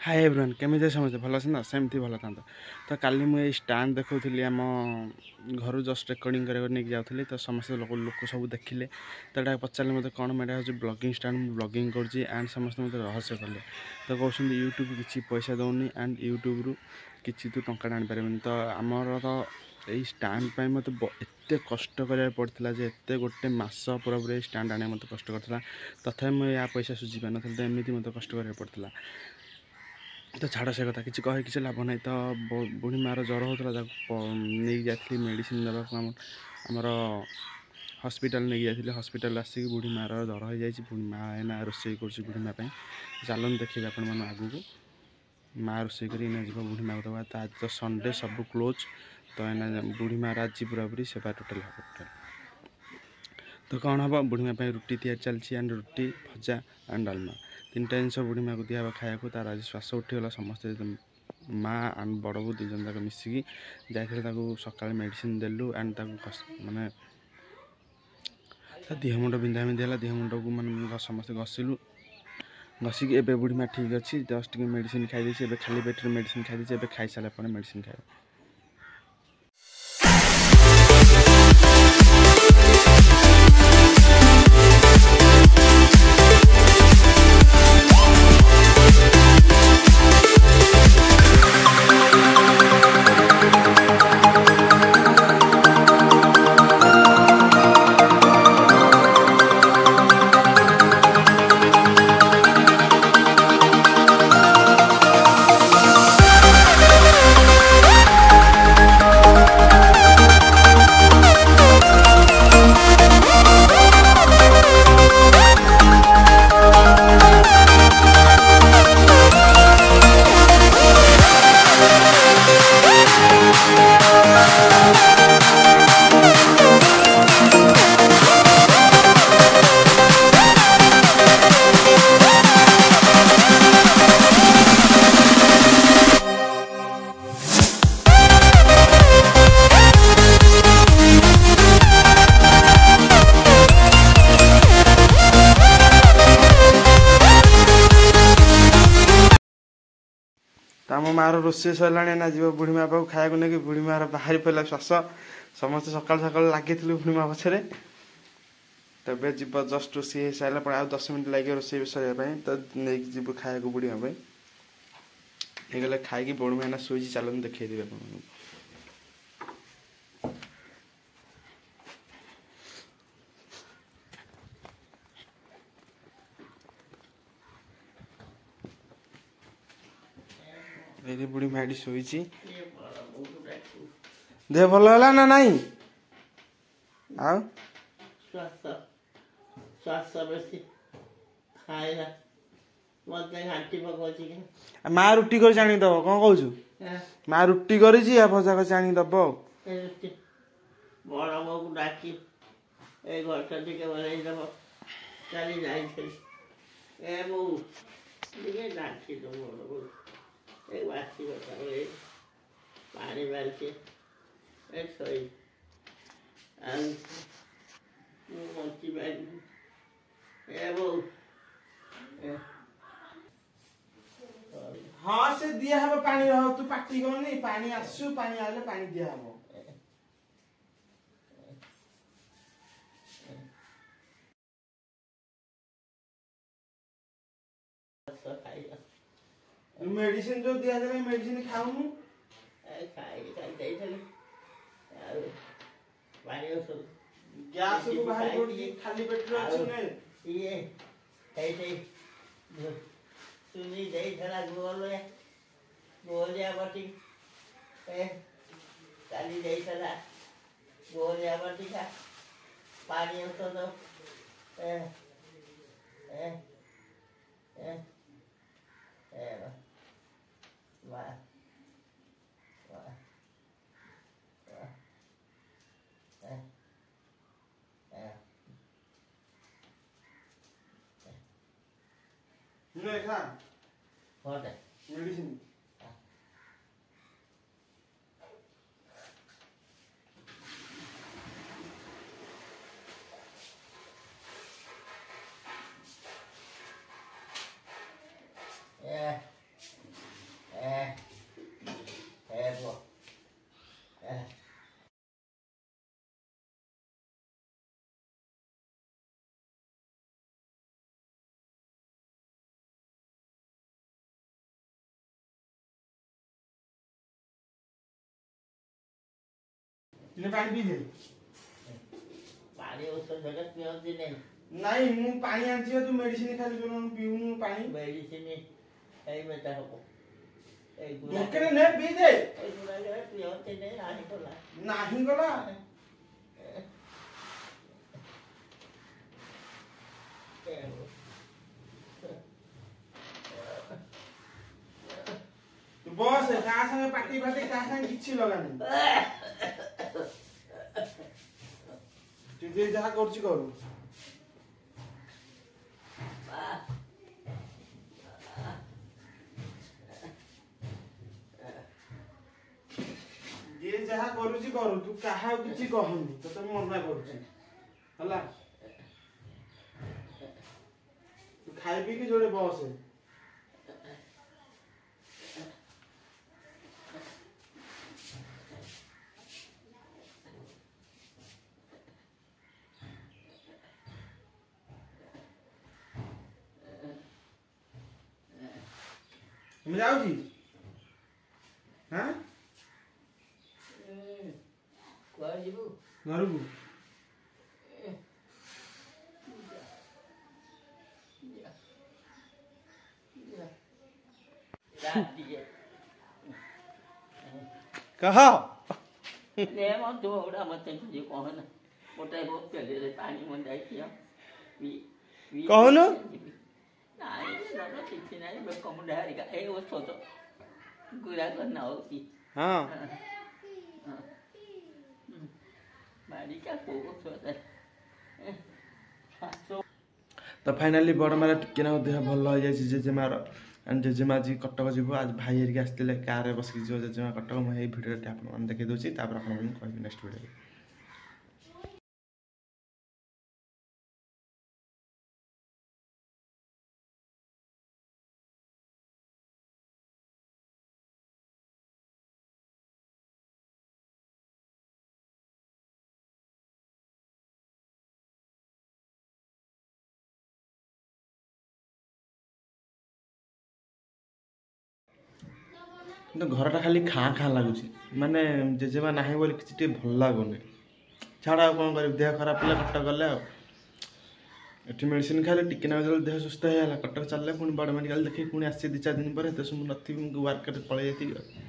Hi everyone केमी समझे भल से ना सेमती भल था तो काली मुझे स्टैंड देखी आम घर जस्ट रेकर्डिंग करने जाऊँगी तो समस्त लोक सब देखिले तो ये पचारे मतलब कौन मेरा हूँ ब्लॉगिंग स्टैंड मुझे ब्लॉगिंग करुँची एंड समस्त मतलब रहस्य कले तो कहते यूट्यूब किसी पैसा दौनी एंड यूट्यूब रू किसी तू टंका आनी पारे तो आमर तो यही स्टैंड पर मत एत कष्ट करा पड़ता एत गोटे मस पूरा पूरा स्टैंड आने मत कष्ट करता तथा मुझे या पैसा सुझी पार ना तो एमती मत कष्ट करा पड़ता तो छाड़ से कथा किसी कहे किसी लाभ ना तो बुढ़ी मार ज्वर होता नहीं जाती मेडिसिन देवाक आमर हस्पिटाल नहीं जाती हस्पिटाल आसिक बुढ़ी मार ज्वर हो जाए बुढ़ी माँ एना रोषे कर बुढ़ी माँ चलन देखिए आपण मैंने आगू को माँ रोषे कर बुढ़ी माँ को दबा आज तो संडे सब क्लोज तो एना बुढ़ी माँ आज पूरा पूरी सेवा टोटाल हम टोटाल तो कौन हम बुढ़ी माँ रुटी तैयारी चलती एंड रुटी भजा एंड डालमा तीन जिन बुढ़ी माँ को दिया खाया तार आज श्वास उठीगला समस्ते माँ एंड बड़ बो दीज तक मिसिकी जाते सका मेडिसिन देलु एंड माने देह मुंड बिंधा बिंधी है देह मुंड को मैंने समस्त घसिलु घसिक एवं बुढ़ी माँ ठीक अच्छी जस्ट मेडिसिन खाई खाली पेट मेडिसिन खाई खाई सारा मेडिसिन खाए आम माँ रोषे सरला ना जी बुढ़ी माँ पाक खाया नहीं बुढ़ी माँ बाहरी पड़ा श्वास समस्त सका सका लगी बुढ़ी माँ पछे तब जीव जस्ट रोषे सारे आ 10 मिनट लगे रोषे सर तो नहीं जीव खाया बुढ़ी माँ गले खाई बुढ़ी माँ शुई चलन देखी देवे ये बुढ़ी माँ शुई देह भल है ना नाई माँ रुटी कर जानी दब कौन कह माँ रुटी कर भजा कर जानी दब बड़ बो को डाकी ए घरटा टिके बनाई दब चली जाई ए बो टिके डाकी दो बड़ बो एक बासी बताओ एक पानी बाल्टी एक सोई मोची बाल्टी ए बो हाँ से दिया हम पानी रह तू पार्टी करनी पानी आसु पानी आले पानी दिया हम मेडिसिन जो दिया जाए मेडिसिन खाऊनु गैस को बाहर पड़ी खाली पेट रे अछि नै ये सुनी दे थला गोलिया बटी ए काली दे थला गोलिया बटी का पानी तो दो ए ए ए ए वाह वाह वाह नहीं खा what मेडिसिन ने पानी पी दे पानी ଔଷଧ ପିଅନ୍ତି ନାହିଁ। नहीं मु पानी आंची तू मेडिसिन खाली जो पीउनु पानी ମେଡ଼ିସିନ ଏଇ ମେଟା ହବ ଏଇ ढोकरे ने पी दे ଗୁଡ଼ାକ ପିଅନ୍ତି ନାହିଁ ନାହିଁ କଲା नाही गला तू बस का संगे पार्टी फाटी का संगे किछि लगा नहीं तू जे जहा करछि करू जे जहा करूछि करू तू काहा किछि कहनी तो तुम मना करूछि हला तू खाई पी के जोड़े बस मैं जाऊ जी हां କୁଆଡ଼େ ଯିବୁ घर को कहा 내 맘도 오라 못해 주지 거는 못해 못 별에 पानी मन जाइए कहनु ନାଇଁ ନର କିଛି ନାହିଁ ବେକ ମୁଣ୍ଡ ହାରିକା ଏଇ ଔଷଧ ଗୁଡ଼ାକ ନଉଛି हाँ ମାରିକା କୋଉ ଔଷଧ तो फाइनाली बड़ मार टिके ना देह भल हो जाए जेजेमार एंड जेजेमा जी कटक जीव आज भाई हेरिक आसते कार बसिक जीव जेजेमा कटक मुझे भिडियो आप देखी दूसरी कहबी नेक्स्ट भिडियो। तो घरटा खाली खाँ खाँ लगुच माने जेजेमा ना बोली किसी भल लगुनि छाड़ा कौन कर देह खराब है कटक गले ये मेडिसिन खाइले टिके ना देह सुस्थ होगा कटक चलने पुणी बड़ मेडिकल देखिए पुणी आसी 2-4 दिन पर एत सुन नी वर्क पलि जाती